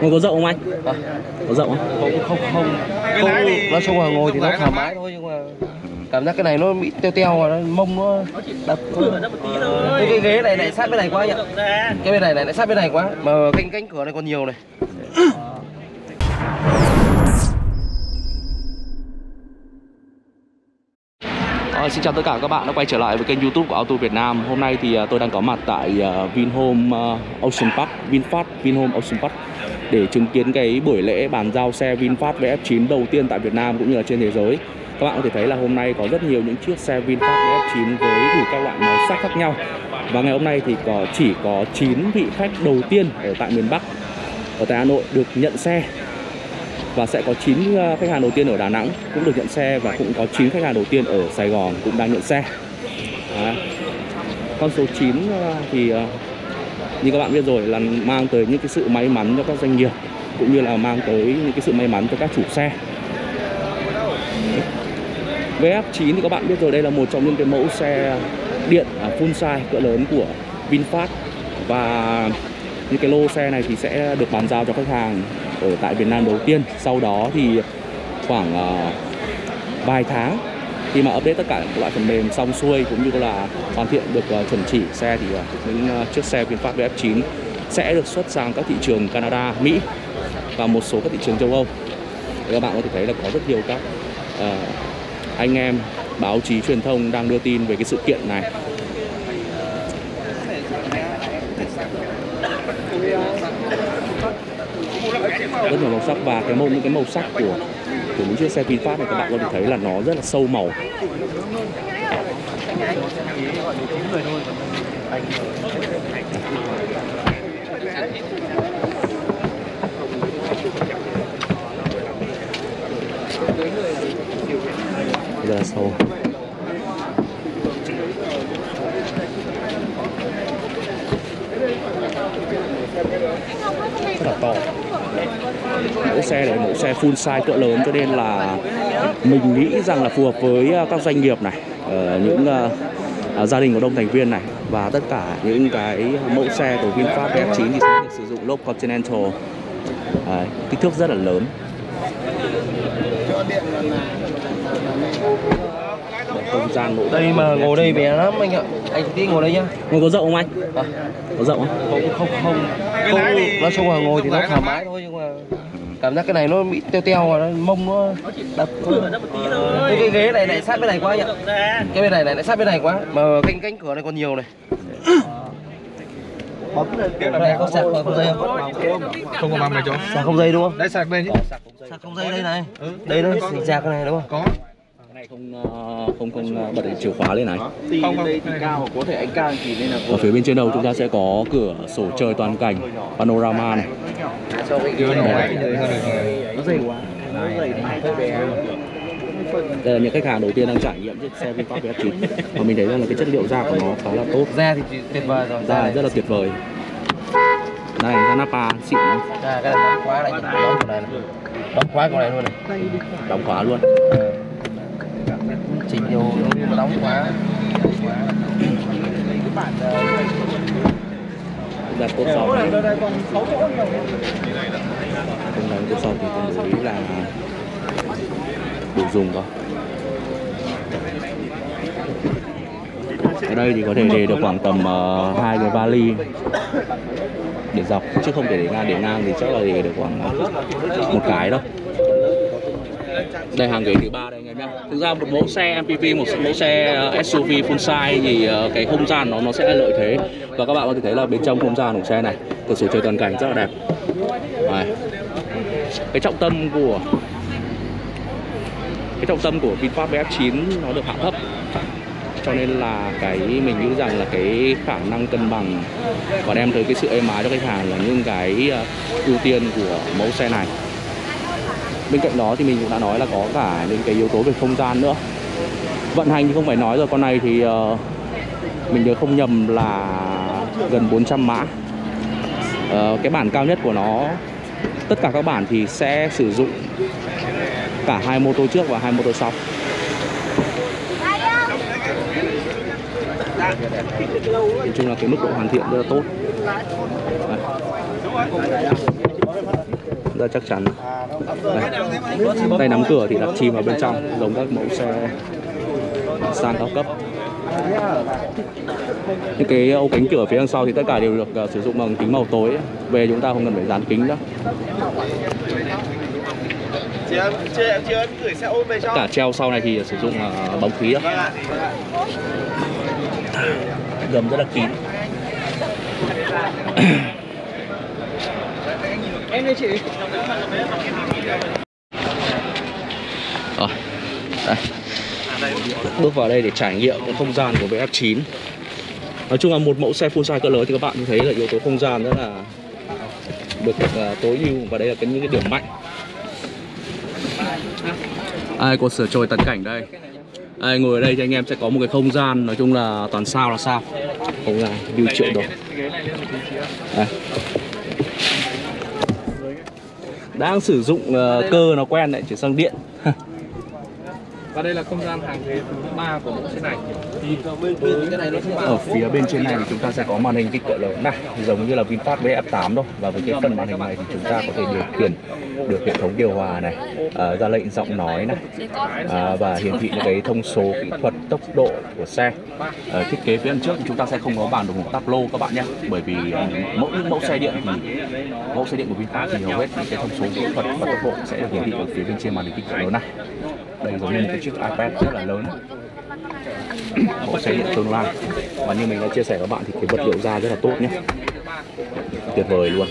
Ngồi có rộng không anh? À, có rộng không? không. Nói chung là ngồi thì nó thoải mái thôi, nhưng mà cảm giác cái này nó bị teo và mông nó đập. Cái ghế này lại sát bên này quá nhỉ? Cái bên này lại sát bên này quá, mà cánh cửa này còn nhiều này. Xin chào tất cả các bạn đã quay trở lại với kênh YouTube của Auto Việt Nam. Hôm nay thì tôi đang có mặt tại Vinhome Ocean Park, VinFast Vinhome Ocean Park để chứng kiến cái buổi lễ bàn giao xe VinFast VF9 đầu tiên tại Việt Nam cũng như là trên thế giới. Các bạn có thể thấy là hôm nay có rất nhiều những chiếc xe VinFast VF9 với đủ các loại màu sắc khác nhau. Và ngày hôm nay thì chỉ có 9 vị khách đầu tiên ở tại miền Bắc, ở tại Hà Nội được nhận xe. Và sẽ có 9 khách hàng đầu tiên ở Đà Nẵng cũng được nhận xe, và cũng có 9 khách hàng đầu tiên ở Sài Gòn cũng đang nhận xe. Đấy. Con số 9 thì như các bạn biết rồi là mang tới những cái sự may mắn cho các doanh nghiệp, cũng như là mang tới những cái sự may mắn cho các chủ xe. VF9 thì các bạn biết rồi, đây là một trong những cái mẫu xe điện full size cỡ lớn của VinFast. Và những cái lô xe này thì sẽ được bàn giao cho khách hàng ở tại Việt Nam đầu tiên. Sau đó thì khoảng vài tháng khi mà update tất cả các loại phần mềm xong xuôi cũng như là hoàn thiện được chuẩn chỉ xe, thì những chiếc xe VinFast VF9 sẽ được xuất sang các thị trường Canada, Mỹ và một số các thị trường châu Âu. Các bạn có thể thấy là có rất nhiều các anh em báo chí truyền thông đang đưa tin về cái sự kiện này. Rất nhiều màu sắc, và những cái màu sắc của những chiếc xe VinFast này các bạn có thể thấy là nó rất là sâu màu. Rất là sâu. Rất là to. Mẫu xe này mẫu xe full size cỡ lớn, cho nên là mình nghĩ rằng là phù hợp với các doanh nghiệp này, những gia đình có đông thành viên này, và tất cả những cái mẫu xe của VinFast VF9 thì sẽ được sử dụng lốp Continental. Kích thước rất là lớn. Không gian nội Đây mà ngồi đây bé lắm anh ạ. Anh tí ngồi đây nhá. Ngồi có rộng không anh? À, có rộng không? Không. Nói chung là ngồi thì nó thoải mái thôi, nhưng mà cảm giác cái này nó bị teo và mông nó đập. Cái ghế này lại sát bên này quá nhỉ? Cái bên này lại sát bên này quá, mà cánh cửa này còn nhiều này. Bấm này có sạc không dây không? Không có bấm này chỗ. Sạc không dây đúng không? Đấy sạc đây chứ. Sạc không dây đây này. Đây nó sạc cái này đúng không? Có. Cái này không bật được chìa khóa lên này. Không. Đây thì cao, có thể anh cao thì nên là ở phía bên trên đầu chúng ta sẽ có cửa sổ trời toàn cảnh panorama này. nó dày quá. Nó dày thì hơi bé. Đây là những khách hàng đầu tiên đang trải nghiệm chiếc xe VinFast VF9, và mình thấy rằng là cái chất liệu da của nó khá là tốt. Da thì tuyệt vời rồi. Da rất là tuyệt vời. Đây da Napa xịn. Cái này đóng khóa này, đóng của này này. Đóng khóa của này luôn này. Đóng khóa luôn. Chỉnh nhiều nó đóng khóa. Đặt cốt sau này. Không đánh cốt sau thì tương đối là đủ dùng thôi. Ở đây thì có thể để được khoảng tầm 2 cái vali để dọc, chứ không thể để ngang thì chắc là để được khoảng một cái đâu. Đây hàng ghế thứ 3 đây anh em nhé. Thực ra một mẫu xe MPV, một mẫu xe SUV full size thì cái không gian nó sẽ là lợi thế. Và các bạn có thể thấy là bên trong không gian của xe này, cửa sổ trời toàn cảnh rất là đẹp. Đấy. Cái trọng tâm của VinFast VF9 nó được hạ thấp, cho nên là mình nghĩ rằng là cái khả năng cân bằng và đem tới cái sự êm ái cho khách hàng là những cái ưu tiên của mẫu xe này. Bên cạnh đó thì mình cũng đã nói là có cả những cái yếu tố về không gian nữa. Vận hành thì không phải nói rồi, con này thì mình nhớ không nhầm là gần 400 mã. Cái bản cao nhất của nó, tất cả các bản thì sẽ sử dụng cả 2 mô tô trước và 2 mô tô sau. Nói chung là cái mức độ hoàn thiện rất là tốt. Đây. rất chắc chắn. Đây. Tay nắm cửa thì đặt chìm vào bên trong, giống các mẫu xe sang cao cấp. Những cái ô cánh cửa phía đằng sau thì tất cả đều được sử dụng bằng kính màu tối. Về chúng ta không cần phải dán kính nữa. Tất cả treo sau này thì sử dụng bóng khí đó. Gầm rất là kín. Em đây chị. Rồi, đây. Bước vào đây để trải nghiệm cái không gian của VF9. Nói chung là một mẫu xe full size cỡ lớn thì các bạn thấy là yếu tố không gian rất là được tối ưu, và đây là những cái điểm mạnh. Ai có sửa trồi tận cảnh đây. Ai ngồi ở đây thì anh em sẽ có một cái không gian nói chung là toàn sao là sao. Không gian view triệu độ. Đây. Đang sử dụng cơ nó quen lại chuyển sang điện. Và đây là không gian hàng ghế thứ 3 của mẫu xe này. Ở phía bên trên này thì chúng ta sẽ có màn hình kích cỡ lớn này, giống như là VinFast VF8 thôi. Và với cái phần màn hình này thì chúng ta có thể điều khiển được hệ thống điều hòa này, ra lệnh giọng nói này, và hiển thị những cái thông số kỹ thuật, tốc độ của xe. Thiết kế phía bên trước thì chúng ta sẽ không có bản đồng hồ táp lô các bạn nhé, bởi vì mẫu xe điện của VinFast thì hầu hết những cái thông số kỹ thuật và tốc độ sẽ được hiển thị ở phía bên trên màn hình kích cỡ lớn này. Đây giống như một cái chiếc iPad rất là lớn, mẫu xe điện tương lai. Và như mình đã chia sẻ với các bạn thì cái vật liệu da rất là tốt nhé, tuyệt vời luôn.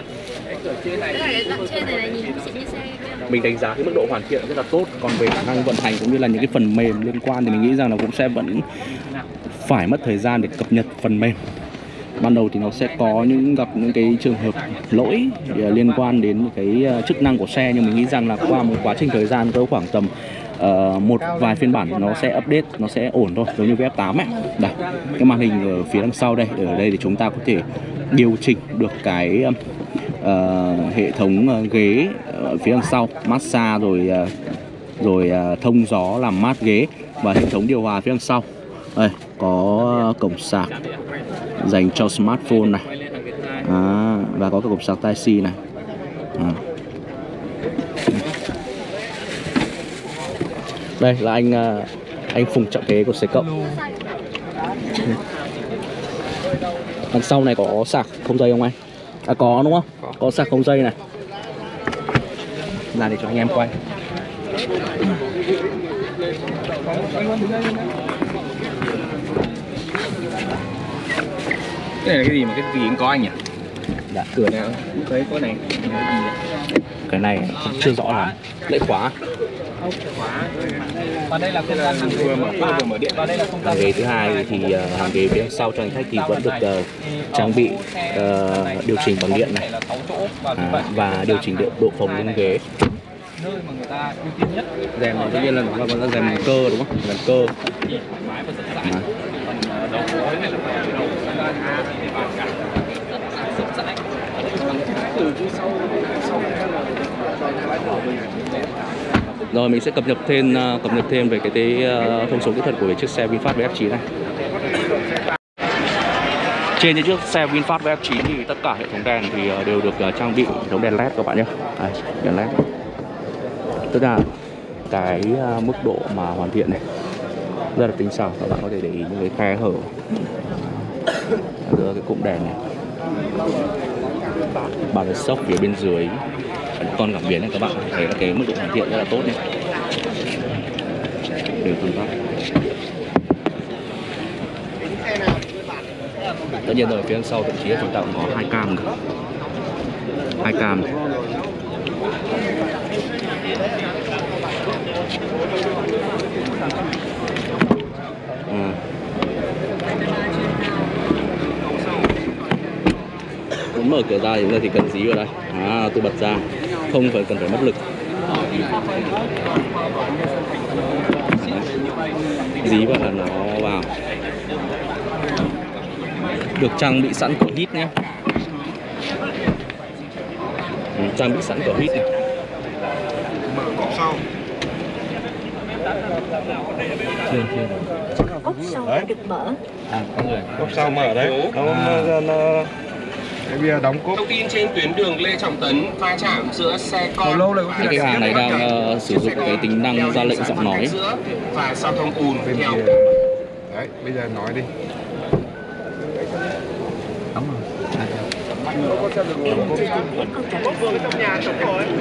Mình đánh giá cái mức độ hoàn thiện rất là tốt. Còn về khả năng vận hành cũng như là những cái phần mềm liên quan thì mình nghĩ rằng là cũng sẽ vẫn phải mất thời gian để cập nhật phần mềm. Ban đầu thì nó sẽ có gặp những cái trường hợp lỗi liên quan đến cái chức năng của xe, nhưng mình nghĩ rằng là qua một quá trình thời gian cỡ khoảng tầm một vài phiên bản nó sẽ update, nó sẽ ổn thôi, giống như VF8 ấy. Đây, cái màn hình ở phía đằng sau đây, ở đây thì chúng ta có thể điều chỉnh được cái hệ thống ghế ở phía đằng sau, massage rồi thông gió làm mát ghế, và hệ thống điều hòa phía đằng sau. Đây, có cổng sạc dành cho smartphone này, và có cái cổng sạc Type-C này. Đây là anh Phùng Trọng Thế của C+. Đằng sau này có sạc không dây không anh? Có đúng không? Có sạc không dây này. Là để cho anh em quay. Cái này là cái gì mà cái gì cũng có anh nhỉ? Dạ. Cửa nào cũng thấy có này. Cái này chưa rõ lắm. Lệ khóa. Và đây là không gian hàng ghế vừa mở điện. Và đây là không gian hàng ghế thứ hai thì hàng ghế phía sau cho hành khách thì vẫn được trang bị điều chỉnh bằng điện này, và điều chỉnh độ phồng lên ghế. Nơi mà người ta ưu tiên nhất. Rèm này tất nhiên là nó là rèm cơ đúng không? Rèm cơ. Rồi mình sẽ cập nhật thêm về cái thông số kỹ thuật của chiếc xe VinFast VF9 này. Trên những chiếc xe VinFast VF9 thì tất cả hệ thống đèn thì đều được trang bị hệ thống đèn LED các bạn nhé. Đây, đèn LED. Tức là cái mức độ mà hoàn thiện này rất là tinh xảo, các bạn có thể để ý những cái khe hở giữa cái cụm đèn này. Bàn đèn sốc phía bên dưới, con cảm biến này các bạn thấy là cái mức độ hoàn thiện rất là tốt nhé. Đều tương tác. Tất nhiên rồi, phía đằng sau thậm chí chúng ta cũng có 2 cam nữa. 2 cam này. Muốn mở cửa ra thì chúng ta chỉ cần dí vào đây, tôi bật ra, không cần phải mất lực. Dí vào là nó vào. Được trang bị sẵn cửa hít nhé. Trang bị sẵn cửa hít này. Mở cổng sau. Ốc sau đã được mở. Cốc sau mở đấy. Thế bây giờ đóng cốp. Thông tin trên tuyến đường Lê Trọng Tấn va chạm giữa xe con. Hồi lâu rồi có khi Cái là hàng này đang sử dụng cái tính năng ra lệnh giọng nói. Và giao thông ùn bên theo. kia. Đấy, bây giờ nói đi. Đóng rồi. Trong nhà chụp rồi.